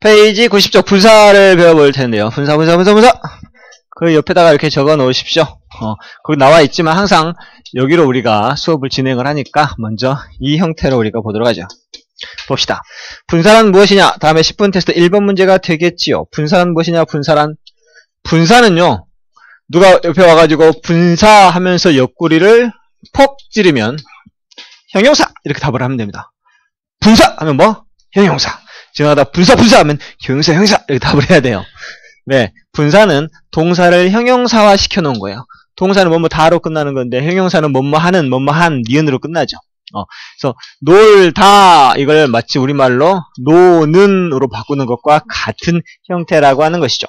페이지 90쪽 분사를 배워볼 텐데요. 분사. 그 옆에다가 이렇게 적어 놓으십시오. 거기 나와 있지만 항상 여기로 우리가 수업을 진행을 하니까 먼저 이 형태로 우리가 보도록 하죠. 봅시다. 분사란 무엇이냐? 다음에 10분 테스트 1번 문제가 되겠지요. 분사란 무엇이냐? 분사는요, 누가 옆에 와가지고 분사하면서 옆구리를 폭 찌르면 형용사! 이렇게 답을 하면 됩니다. 분사! 하면 뭐? 형용사. 지나가다 분사 하면 형용사 이렇게 답을 해야 돼요. 네, 분사는 동사를 형용사화 시켜놓은 거예요. 동사는 뭐뭐 다로 끝나는 건데 형용사는 뭐뭐 하는, 뭐뭐 한, 니은으로 끝나죠. 그래서 놀다 이걸 마치 우리말로 노는으로 바꾸는 것과 같은 형태라고 하는 것이죠.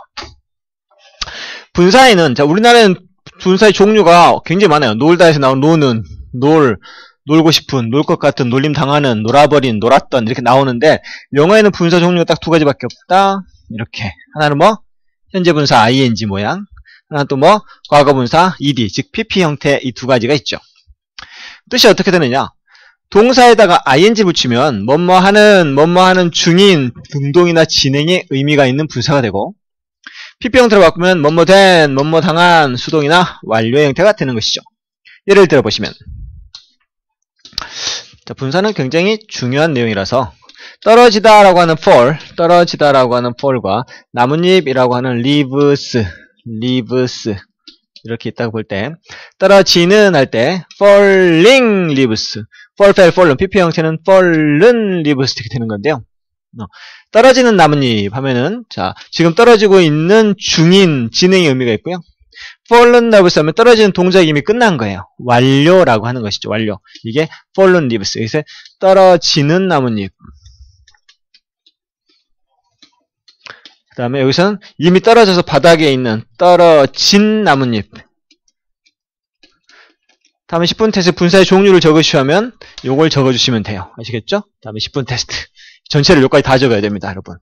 분사에는, 자, 우리나라에는 분사의 종류가 굉장히 많아요. 놀다에서 나온 노는, 놀고 싶은, 놀 것 같은, 놀림 당하는, 놀아버린, 놀았던 이렇게 나오는데 영어에는 분사 종류가 딱 두 가지밖에 없다. 이렇게 하나는 뭐 현재 분사 ing 모양, 하나는 또 뭐 과거 분사 ed, 즉 pp 형태 이 두 가지가 있죠. 뜻이 어떻게 되느냐? 동사에다가 ing 붙이면 뭐뭐 하는 중인, 등동이나 진행의 의미가 있는 분사가 되고 pp 형태로 바꾸면 뭐뭐 된, 뭐뭐 당한 수동이나 완료의 형태가 되는 것이죠. 예를 들어 보시면, 자, 분사는 굉장히 중요한 내용이라서 떨어지다라고 하는 fall과 나뭇잎이라고 하는 leaves 이렇게 있다고 볼 때, 떨어지는 할 때 falling leaves, fallen, pp 형태는 fallen leaves 이렇게 되는 건데요. 떨어지는 나뭇잎 하면은, 자, 지금 떨어지고 있는 중인, 진행의 의미가 있고요. fallen leaves 하면 떨어지는 동작이 이미 끝난 거예요. 완료라고 하는 것이죠. 완료. 이게 fallen leaves. 여기서 떨어지는 나뭇잎. 그 다음에 여기서는 이미 떨어져서 바닥에 있는 떨어진 나뭇잎. 다음에 10분 테스트 분사의 종류를 적으시오 하면 요걸 적어주시면 돼요. 아시겠죠? 다음에 10분 테스트. 전체를 여기까지 다 적어야 됩니다, 여러분.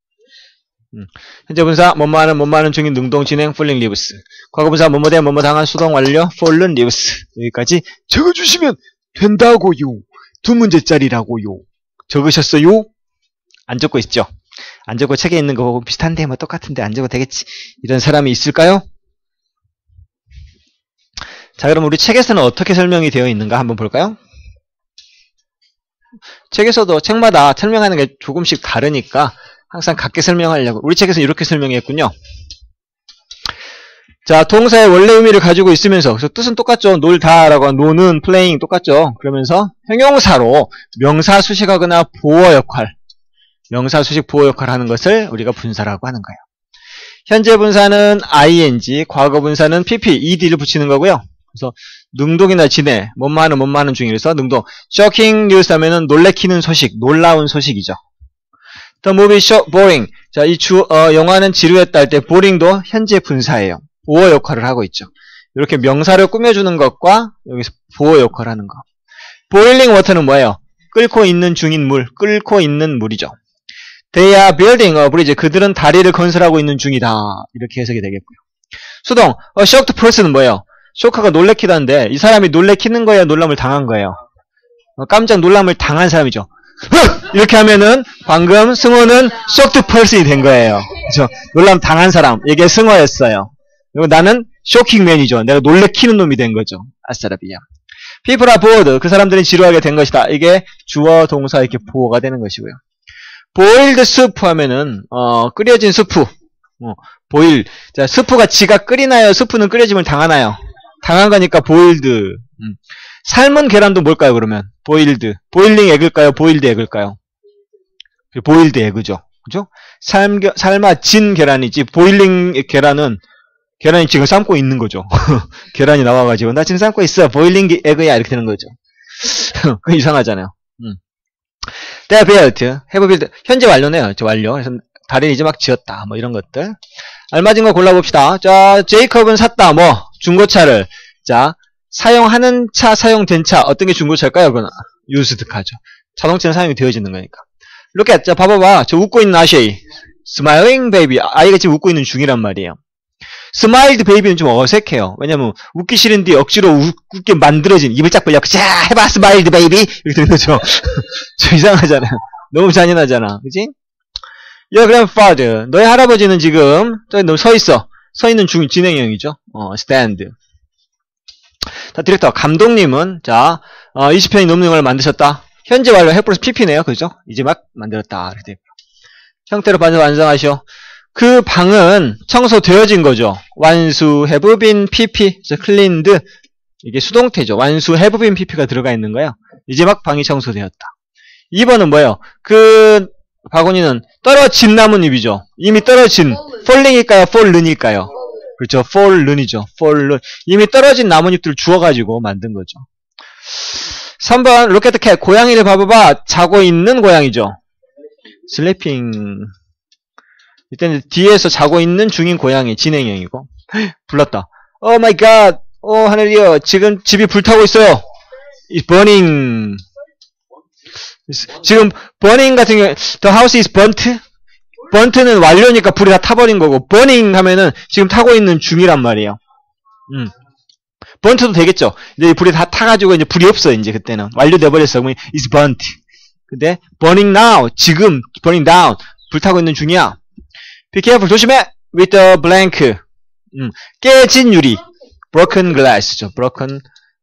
현재 분사 뭐뭐 하는 중인 능동 진행 falling leaves. 과거 분사 뭐뭐 된 뭐뭐 당한 수동 완료 fallen leaves. 여기까지 적어주시면 된다고요. 두 문제짜리라고요. 적으셨어요? 안 적고 있죠? 안 적고 책에 있는 거 보고 비슷한데 뭐 똑같은데 안 적어도 되겠지. 이런 사람이 있을까요? 자, 그럼 우리 책에서는 어떻게 설명이 되어 있는가 한번 볼까요? 책에서도 책마다 설명하는 게 조금씩 다르니까 항상 같게 설명하려고. 우리 책에서는 이렇게 설명했군요. 자, 동사의 원래 의미를 가지고 있으면서, 그래서 뜻은 똑같죠. 놀다라고 하는 노는, playing 똑같죠. 그러면서 형용사로 명사 수식하거나 보어 역할, 명사 수식 보어 역할 하는 것을 우리가 분사라고 하는 거예요. 현재 분사는 ing, 과거 분사는 pp, ed를 붙이는 거고요. 그래서 능동이나 진해, 뭐뭐 하는 중이라서 능동. shocking news 하면은 놀래키는 소식, 놀라운 소식이죠. The movie show boring. 자, 이 영화는 지루했다 할 때 boring도 현재 분사예요. 보어 역할을 하고 있죠. 이렇게 명사를 꾸며주는 것과 여기서 보어 역할을 하는 거. boiling water는 뭐예요? 끓고 있는 중인 물, 끓고 있는 물이죠. They are building a bridge. 그들은 다리를 건설하고 있는 중이다. 이렇게 해석이 되겠고요. 수동. A shocked person은 뭐예요? 쇼크가 놀래키다는데 이 사람이 놀래키는 거예요? 놀람을 당한 거예요? 깜짝 놀람을 당한 사람이죠. 이렇게 하면은 방금 승호는 shocked person이 된 거예요. 그죠? 놀람 당한 사람. 이게 승호였어요. 그리고 나는 쇼킹 맨이죠. 내가 놀래키는 놈이 된 거죠. 아싸라비야. People are bored. 그 사람들은 지루하게 된 것이다. 이게 주어 동사 이렇게 보어가 되는 것이고요. boiled soup 하면은 끓여진 스프. boil. 자, 스프가 지가 끓이나요? 스프는 끓여짐을 당하나요? 당한 거니까 boiled. 삶은 계란도 뭘까요, 그러면? boiled. boiling egg일까요? boiled egg일까요? boiled egg죠. 그죠? 삶아진 계란이지, boiling 계란은, 계란이 지금 삶고 있는 거죠. 계란이 나와가지고, 나 지금 삶고 있어. boiling egg야. 이렇게 되는 거죠. 그건 이상하잖아요. They built, have built. 현재 완료네요. 완료. 그래서 다리를 이제 막 지었다. 뭐 이런 것들. 알맞은 거 골라봅시다. 자, 제이컵은 샀다. 뭐, 중고차를. 자, 사용하는 차, 사용된 차. 어떤 게 중고차일까요? 그건 used 카죠. 자동차는 사용이 되어지는 거니까. Look at, 자, 봐봐봐. 저 웃고 있는 아시이. Smiling baby. 아이가 지금 웃고 있는 중이란 말이에요. Smiled baby는 좀 어색해요. 왜냐면, 웃기 싫은데 억지로 웃게 만들어진, 입을 쫙 벌려. 자, 해봐, smiled baby. 이렇게 되는 거죠. 저 이상하잖아요. 너무 잔인하잖아. 그치? Your grandfather. 너의 할아버지는 지금 너 서 있어. 서 있는 진행형이죠. stand. 자, 디렉터. 감독님은 자 20편이 넘는 영화를 만드셨다. 현재 완료 have 플러스 pp네요. 그죠? 이제 막 만들었다. 이렇게 형태로 완성하시오. 그 방은 청소되어진 거죠. 완수 have been pp. cleaned. 이게 수동태죠. 완수 have been pp가 들어가 있는 거예요. 이제 막 방이 청소되었다. 2번은 뭐예요? 그 바구니는 떨어진 나뭇잎이죠. 이미 떨어진 falling일까요? fallen일까요? 그렇죠. fallen이죠. fallen. 이미 떨어진 나뭇잎들을 주워가지고 만든 거죠. 3번 look at the cat. 고양이를 봐봐봐. 자고 있는 고양이죠. sleeping. 이때는 뒤에서 자고 있는 중인 고양이 진행형이고. 불렀다. Oh my god. 하늘이여. 지금 집이 불타고 있어요. It's burning. 지금 burning 같은 경우에 the house is burnt. burnt는 완료니까 불이 다 타버린 거고 burning 하면은 지금 타고 있는 중이란 말이에요. burnt도 되겠죠. 이제 불이 다 타가지고 이제 불이 없어. 이제 그때는 완료돼 버렸어. 그러면 is burnt. 근데 burning now. 지금 burning down. 불타고 있는 중이야. Be careful. 조심해. With the blank. 깨진 유리. broken glass죠. broken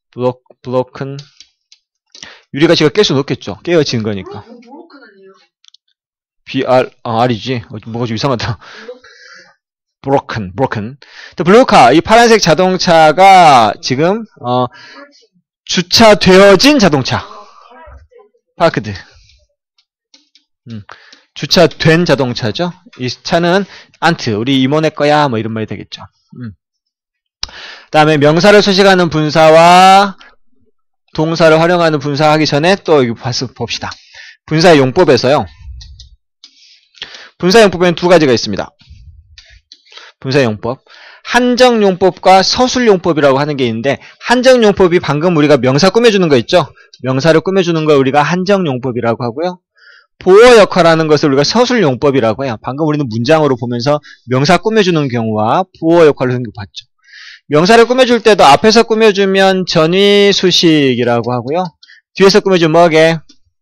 유리가 제가 깰 수는 없겠죠. 깨어진 거니까. R이지. 뭐가 좀 이상하다. broken. The blue car. 이 파란색 자동차가 지금 주차되어진 자동차. parked. 주차된 자동차죠. 이 차는 아트. 우리 이모네 거야. 뭐 이런 말이 되겠죠. 그 다음에 명사를 수식하는 분사와 동사를 활용하는 분사 하기 전에 또 여기 봅시다. 분사의 용법에서요. 분사의 용법에는 두 가지가 있습니다. 분사의 용법. 한정용법과 서술용법이라고 하는 게 있는데 한정용법이 방금 우리가 명사 꾸며주는 거 있죠? 명사를 꾸며주는 걸 우리가 한정용법이라고 하고요. 보어 역할하는 것을 우리가 서술용법이라고 해요. 방금 우리는 문장으로 보면서 명사 꾸며주는 경우와 보어 역할을 봤죠. 명사를 꾸며줄 때도 앞에서 꾸며주면 전위수식이라고 하고요. 뒤에서 꾸며주면 뭐게?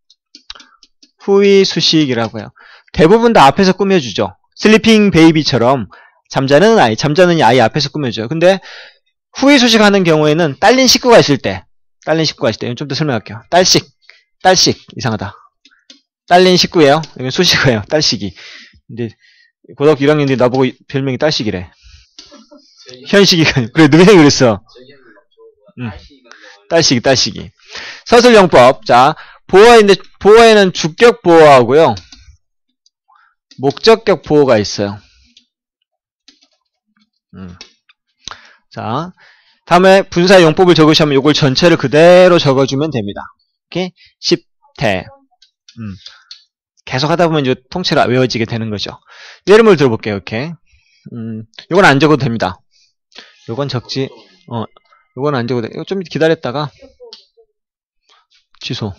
후위수식이라고 해요. 대부분 다 앞에서 꾸며주죠. 슬리핑 베이비처럼 잠자는 아이 앞에서 꾸며줘요. 근데 후위수식 하는 경우에는 딸린 식구가 있을 때 이건 좀 더 설명할게요. 딸식 이상하다. 딸린 식구예요. 이건 수식어예요. 딸식이. 근데 고등학교 1학년인데 나보고 별명이 딸식이래. 현식이가 그래 누구냐 그랬어. 딸식이. 서술용법. 자, 보어인데 보어에는 주격 보어하고요. 목적격 보어가 있어요. 자, 다음에 분사 용법을 적으시면 이걸 전체를 그대로 적어주면 됩니다. 오케이? 10태. 계속 하다 보면 이제 통째로 외워지게 되는 거죠. 예를 들어볼게요. 이렇게. 이건 안 적어도 됩니다. 요건 적지. 요건 안 적어도 돼. 이거 좀 기다렸다가 취소.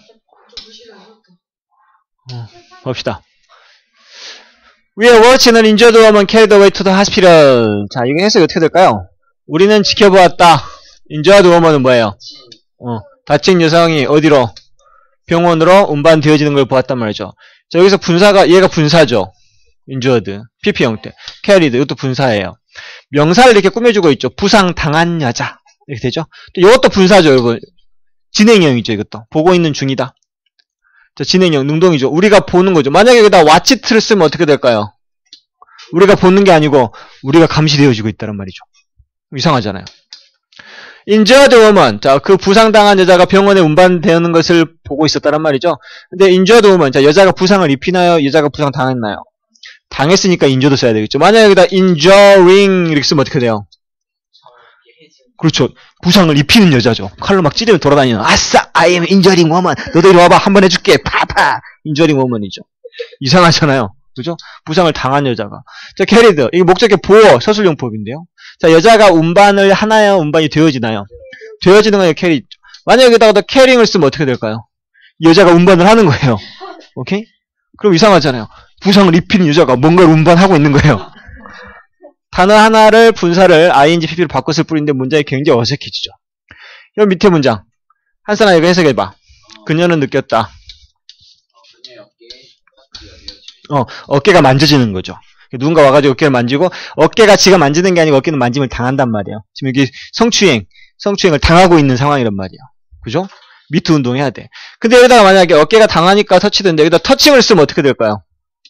봅시다. We are watching an injured woman carried away to the hospital. 자, 이거 해석이 어떻게 될까요? 우리는 지켜보았다. injured woman은 뭐예요? 다친 여성이 어디로? 병원으로 운반되어지는 걸 보았단 말이죠. 자, 여기서 분사가, 얘가 분사죠. injured. PP 형태. carried. 이것도 분사예요. 명사를 이렇게 꾸며주고 있죠. 부상당한 여자. 이렇게 되죠. 또 이것도 분사죠, 여러분. 진행형이죠, 이것도. 보고 있는 중이다. 자, 진행형, 능동이죠. 우리가 보는 거죠. 만약에 여기다 watch를 쓰면 어떻게 될까요? 우리가 보는 게 아니고, 우리가 감시되어지고 있다는 말이죠. 이상하잖아요. injured woman. 자, 그 부상당한 여자가 병원에 운반되는 것을 보고 있었다는 말이죠. 근데 injured woman. 자, 여자가 부상을 입히나요? 여자가 부상 당했나요? 당했으니까 injured 써야 되겠죠. 만약에 여기다 injuring 이렇게 쓰면 어떻게 돼요? 그렇죠. 부상을 입히는 여자죠. 칼로 막 찌르며 돌아다니는. 아싸! I am injuring woman. 너도 이리 와봐. 한번 해줄게. 파파! injuring woman이죠. 이상하잖아요. 그죠? 부상을 당한 여자가. 자, carried. 이게 목적의 보어, 서술용법인데요. 자, 여자가 운반을 하나요? 운반이 되어지나요? 되어지는 거예요, carry. 만약에 여기다가 carrying을 쓰면 어떻게 될까요? 여자가 운반을 하는 거예요. 오케이? 그럼 이상하잖아요. 부상을 입히는 여자가 뭔가를 운반하고 있는 거예요. 단어 하나를 분사를 ing, pp로 바꿨을 뿐인데 문장이 굉장히 어색해지죠. 이 밑에 문장. 한사나 이거 해석해봐. 그녀는 느꼈다. 어깨가 만져지는 거죠. 누군가 와가지고 어깨를 만지고, 어깨가 지가 만지는 게 아니고 어깨는 만짐을 당한단 말이에요. 지금 이게 성추행을 당하고 있는 상황이란 말이에요. 그죠? 미투 운동해야 돼. 근데 여기다가 만약에 어깨가 당하니까 터치된데 여기다 터칭을 쓰면 어떻게 될까요?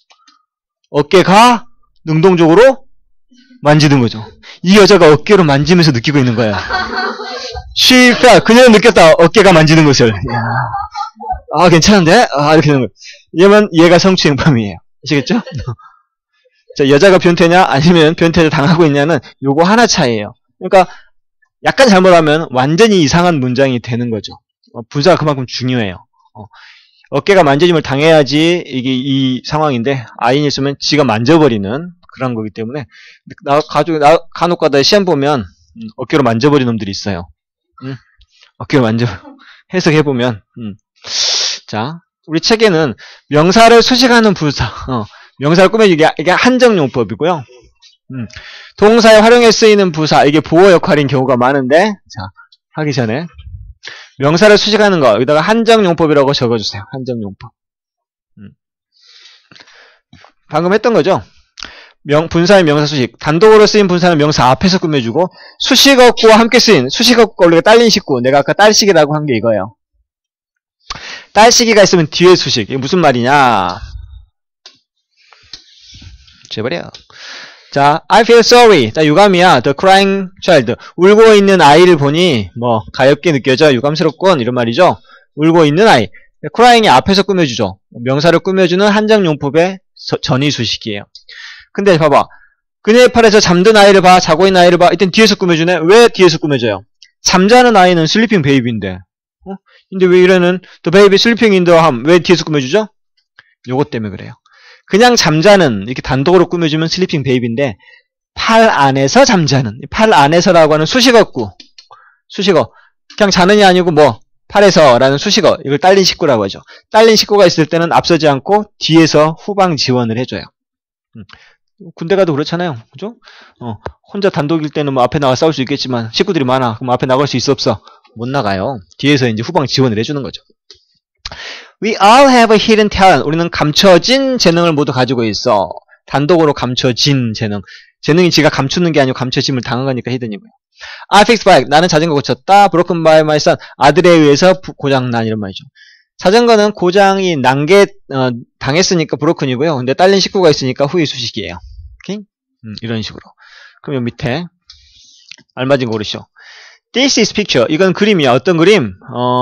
어깨가 능동적으로 만지는 거죠. 이 여자가 어깨로 만지면서 느끼고 있는 거야. She felt, 그녀는 느꼈다. 어깨가 만지는 것을. 아, 괜찮은데? 아, 이렇게 되는 거예요. 얘가 성추행범이에요. 아시겠죠? 자, 여자가 변태냐? 아니면 변태를 당하고 있냐는 요거 하나 차이예요. 그러니까 약간 잘못하면 완전히 이상한 문장이 되는 거죠. 분사가 그만큼 중요해요. 어깨가 만져짐을 당해야지 이게 이 상황인데 아인이 있으면 지가 만져버리는 그런 거기 때문에 간혹가다 시험 보면 어깨로 만져버리는 놈들이 있어요. 어깨로 해석해보면 자, 우리 책에는 명사를 수식하는 부사, 명사를 꾸며주기 이게 한정용법이고요. 동사에 활용해 쓰이는 부사, 이게 보호 역할인 경우가 많은데, 자, 하기 전에 명사를 수식하는 거 여기다가 한정용법이라고 적어주세요. 한정용법. 방금 했던 거죠. 분사의 명사 수식. 단독으로 쓰인 분사는 명사 앞에서 꾸며주고, 수식어구와 함께 쓰인, 수식어구가 우리가 딸린 식구, 내가 아까 딸식이라고 한 게 이거예요. 딸식이가 있으면 뒤에 수식. 이게 무슨 말이냐? 제발이야. 자, I feel sorry. 자, 유감이야. The crying child. 울고 있는 아이를 보니, 가엾게 느껴져. 유감스럽군. 이런 말이죠. 울고 있는 아이. crying이 앞에서 꾸며주죠. 명사를 꾸며주는 한정용법의 전위 수식이에요. 근데 봐봐. 그녀의 팔에서 잠든 아이를 봐. 자고 있는 아이를 봐. 이땐 뒤에서 꾸며주네. 왜 뒤에서 꾸며줘요? 잠자는 아이는 슬리핑 베이비인데. 근데 왜 이래는 the baby sleeping in the ham. 왜 뒤에서 꾸며주죠? 요것 때문에 그래요. 그냥 잠자는 이렇게 단독으로 꾸며주면 슬리핑 베이비인데 팔 안에서 잠자는 팔 안에서라고 하는 수식어 그냥 자는이 아니고 팔에서라는 수식어 이걸 딸린 식구라고 하죠. 딸린 식구가 있을 때는 앞서지 않고 뒤에서 후방 지원을 해줘요. 군대 가도 그렇잖아요. 그죠? 혼자 단독일 때는 앞에 나가 싸울 수 있겠지만 식구들이 많아. 그럼 앞에 나갈 수 있어 없어? 못 나가요. 뒤에서 이제 후방 지원을 해주는 거죠. We all have a hidden talent. 우리는 감춰진 재능을 모두 가지고 있어. 단독으로 감춰진 재능. 재능이 지가 감추는 게 아니고 감춰짐을 당한 거니까 히든이고요. I fixed bike. 나는 자전거 고쳤다. Broken by my son. 아들에 의해서 고장난 이런 말이죠. 자전거는 고장이 당했으니까 브로큰이고요. 근데 딸린 식구가 있으니까 후위 수식이에요. 오케이? 이런 식으로. 그럼 요 밑에 알맞은 거 고르시오. This is picture. 이건 그림이야. 어떤 그림?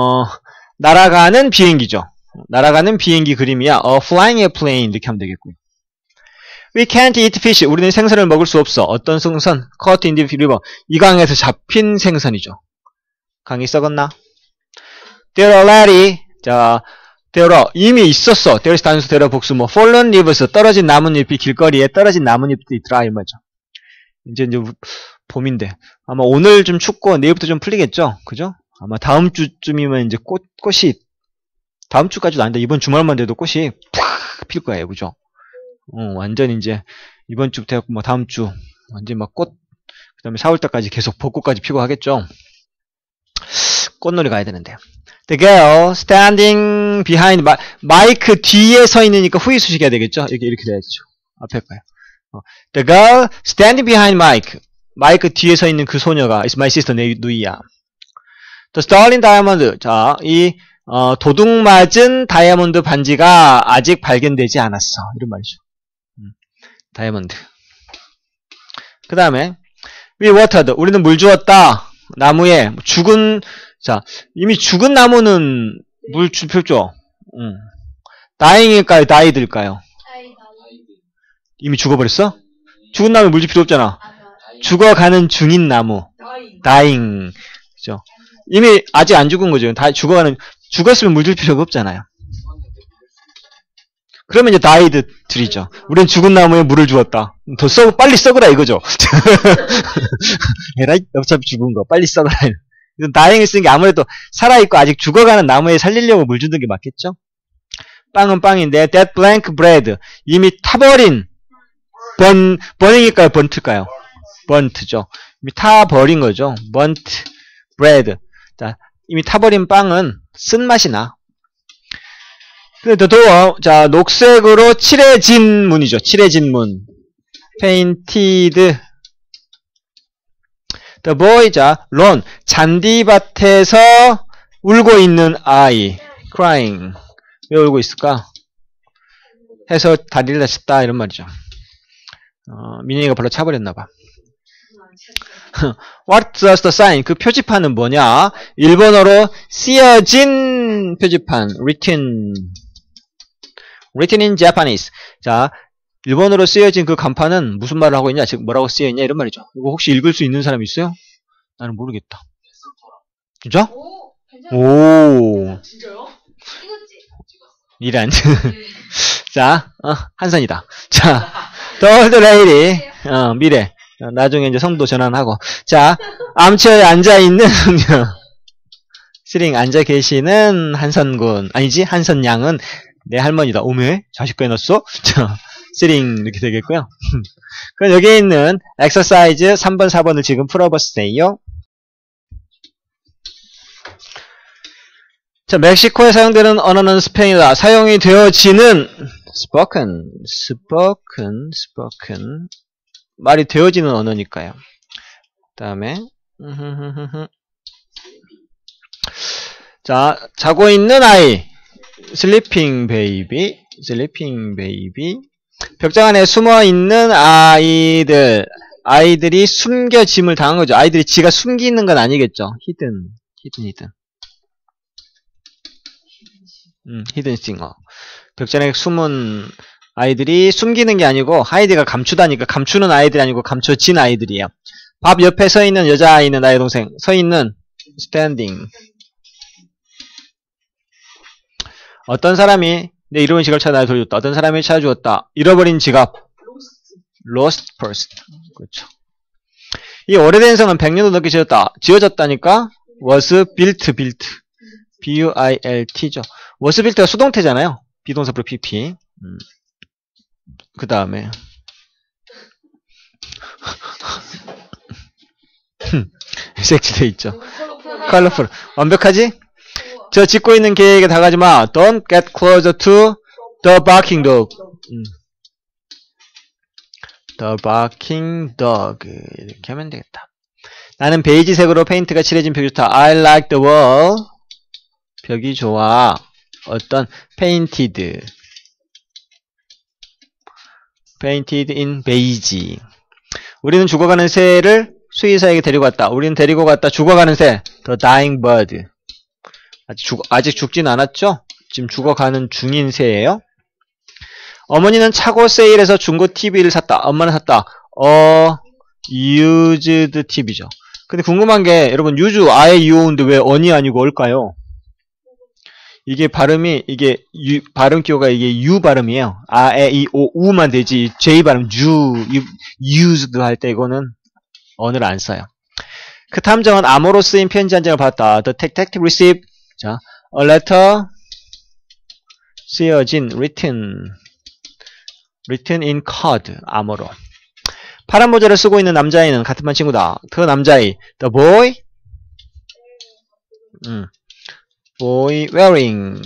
날아가는 비행기죠. 날아가는 비행기 그림이야. flying a plane 이렇게 하면 되겠고요. We can't eat fish. 우리는 생선을 먹을 수 없어. 어떤 생선? Caught in the river. 이 강에서 잡힌 생선이죠. 강이 썩었나? There are already. 자, there are 이미 있었어. There is 단수, there are 복수. fallen leaves. 떨어진 나뭇잎이 길거리에 떨어진 나뭇잎들이 있더라 이 말이죠. 이제 봄인데 아마 오늘 좀 춥고 내일부터 좀 풀리겠죠. 그죠? 아마 다음 주쯤이면 이제 꽃이 다음 주까지도 아닌데 이번 주말만 돼도 꽃이 팍 필 거예요. 그죠? 완전 이제 이번 주부터 해갖고 다음 주 완전 막 꽃, 그 다음에 4월달까지 계속 벚꽃까지 피고 하겠죠. 꽃놀이 가야 되는데. The girl standing behind 마이크 뒤에 서 있으니까 후위 수식이 해야 되겠죠. 이렇게 돼야죠. 앞에 거요. The girl standing behind Mike. 마이크 뒤에 서 있는 그 소녀가 is my sister, 내 누이야. The stolen diamond. 자, 이 도둑 맞은 다이아몬드 반지가 아직 발견되지 않았어. 이런 말이죠. 다이아몬드. 그 다음에 we watered. 우리는 물 주었다. 나무에 자, 이미 죽은 나무는 물 줄 필요 없죠. dying일까요? died일까요? 이미 죽어버렸어? 죽은 나무에 물 줄 필요 없잖아. 죽어가는 중인 나무. dying. 그죠? 이미 아직 안 죽은 거죠. 죽었으면 물 줄 필요가 없잖아요. 그러면 이제 died 들이죠. 우린 죽은 나무에 물을 주었다. 빨리 썩으라 이거죠. 에라이, 어차피 죽은 거. 빨리 썩으라. 이건 dying을 쓰는 게 아무래도 살아있고 아직 죽어가는 나무에 살리려고 물 주는 게 맞겠죠? 빵은 빵인데, that blank bread. 이미 타버린, burning일까요? burnt일까요? burnt죠. 이미 타버린 거죠. burnt bread. 자, 이미 타버린 빵은 쓴맛이 나. The door. 자, 녹색으로 칠해진 문이죠. 칠해진 문. Painted. The boy. 자, 론. 잔디밭에서 울고 있는 아이. Crying. 왜 울고 있을까? 해서 다리를 다쳤다 이런 말이죠. 민영이가 별로 차버렸나봐. What does the sign? 그 표지판은 뭐냐? 일본어로 쓰여진 표지판. Written in Japanese. 자, 일본어로 쓰여진 그 간판은 무슨 말을 하고 있냐? 즉 뭐라고 쓰여있냐? 이런 말이죠. 이거 혹시 읽을 수 있는 사람 있어요? 나는 모르겠다. 진짜? 오. 진짜요? 이란. 자, 한선이다. 자, the old lady. 미래. 나중에 이제 성도 전환하고. 자, 암초에 앉아있는, 스링 앉아 계시는 한선군. 아니지, 한선양은 내 할머니다. 오메? 자식 꺼내놨어? 자, 스링 이렇게 되겠고요. 그럼 여기에 있는 엑서사이즈 3번, 4번을 지금 풀어보세요. 자, 멕시코에 사용되는 언어는 스페인어다. 사용이 되어지는 spoken. 말이 되어지는 언어니까요. 그 다음에 자, 자고 있는 아이. sleeping baby. 벽장 안에 숨어 있는 아이들. 아이들이 숨겨짐을 당한 거죠. 아이들이 지가 숨기는 건 아니겠죠. hidden. 히든 싱어. 벽장에 숨은 아이들이 숨기는 게 아니고 하이드가 감추다니까 감추는 아이들이 아니고 감춰진 아이들이에요. 밥 옆에 서 있는 여자아이는 나의 동생. 서 있는 standing. 어떤 사람이 내 잃어버린 지갑을 찾아 나를 돌려줬다. 어떤 사람이 찾아주었다. 잃어버린 지갑. lost purse. 그렇죠. 이 오래된 성은 100년도 넘게 지어졌다니까 was built. B-U-I-L-T죠. was built가 수동태잖아요. 비동사 플러스 PP. 그 다음에 섹시돼 있죠. 컬러풀. 완벽하지? 저 짖고 있는 개에게 다가가지 마. Don't get closer to the barking dog. The barking dog. 이렇게 하면 되겠다. 나는 베이지색으로 페인트가 칠해진 벽이 좋다. I like the wall. 벽이 좋아. 어떤 painted in beige. 우리는 죽어가는 새를 수의사에게 데리고 갔다. 우리는 데리고 갔다. 죽어가는 새. The dying bird. 아직 죽진 않았죠? 지금 죽어가는 중인 새예요. 어머니는 차고 세일에서 중고 TV를 샀다. 엄마는 샀다. used TV죠. 근데 궁금한 게 여러분 use 아예 유어인데 왜 on이 아니고 올까요? 이게 발음이 발음 기호가 이게 U 발음이에요. 아, 에, 이, 오, 우만 되지. J 발음 used 할 때 이거는 on을 안 써요. 그 탐정은 암호로 쓰인 편지 한 장을 받았다. The detective received 자, a letter 쓰여진 written in code 암호로. 파란 모자를 쓰고 있는 남자아이는 같은 반 친구다. 그 남자아이 the boy wearing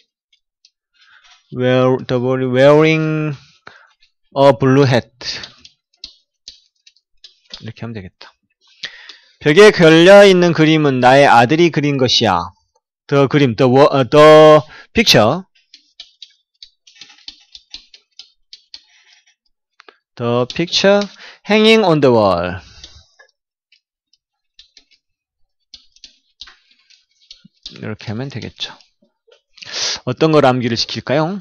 a blue hat. 이렇게 하면 되겠다. 벽에 걸려있는 그림은 나의 아들이 그린 것이야. the 그림, the picture. The picture hanging on the wall. 이렇게 하면 되겠죠. 어떤 걸 암기를 시킬까요?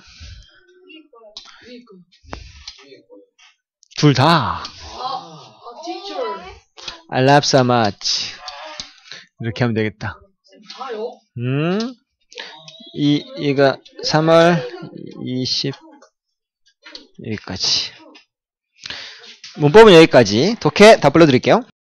둘 다. I love so much. 이렇게 하면 되겠다. 이가 3월 20 여기까지. 문법은 여기까지. 독해 다 불러드릴게요.